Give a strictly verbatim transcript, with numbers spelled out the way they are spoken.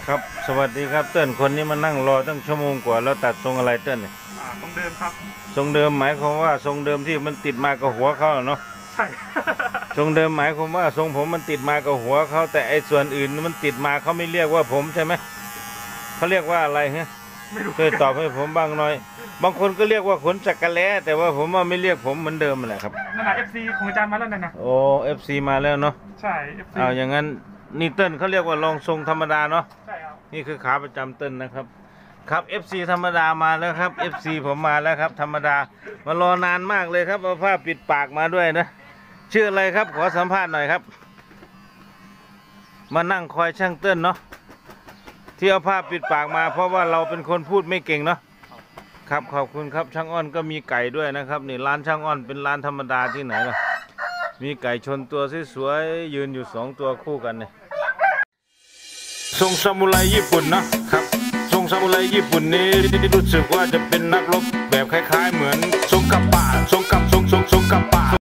ครับสวัสดีครับเติ้ลคนนี้มานั่งรอตั้งชั่วโมงกว่าแล้วตัดทรงอะไรเติ้ลเนี่ยทรงเดิมครับทรงเดิมหมายความว่าทรงเดิมที่มันติดมากับหัวเขาเนาะใช่ทรงเดิมหมายความว่าทรงผมมันติดมากับหัวเขาแต่ไอ้ส่วนอื่นมันติดมาเขาไม่เรียกว่าผมใช่ไหมเขาเรียกว่าอะไรฮะช่วยตอบให้ผมบ้างหน่อยบางคนก็เรียกว่าขนจักรแล้แต่ว่าผมว่าไม่เรียกผมเหมือนเดิมแหละครับนั่นแหละ เอฟ ซี ของอาจารย์มาแล้วนั่นนะโอ้เอฟซีมาแล้วเนาะใช่ เอฟ ซีเอาอย่างนั้นนี่เติ้ลเขาเรียกว่าลองทรงธรรมดาเนาะใช่ครับนี่คือขาประจำเติ้ลนะครับครับ เอฟ ซี ธรรมดามาแล้วครับ เอฟ ซี ผมมาแล้วครับธรรมดามารอนานมากเลยครับเอาผ้าปิดปากมาด้วยนะชื่ออะไรครับขอสัมภาษณ์หน่อยครับมานั่งคอยช่างเติ้ลเนาะที่เอาผ้าปิดปากมาเพราะว่าเราเป็นคนพูดไม่เก่งเนาะครับขอบคุณครับช่างอ้อนก็มีไก่ด้วยนะครับนี่ร้านช่างอ้อนเป็นร้านธรรมดาที่ไหนล่ะมีไก่ชนตัวสวยๆยืนอยู่สองตัวคู่กันเนี่ยทรงซามูไรญี่ปุ่นนะครับทรงซามูไรญี่ปุ่นนี้รู้สึกว่าจะเป็นนักรบแบบคล้ายๆเหมือนทรงกัปปะทรงกับทรงทรงทรงกัปปะ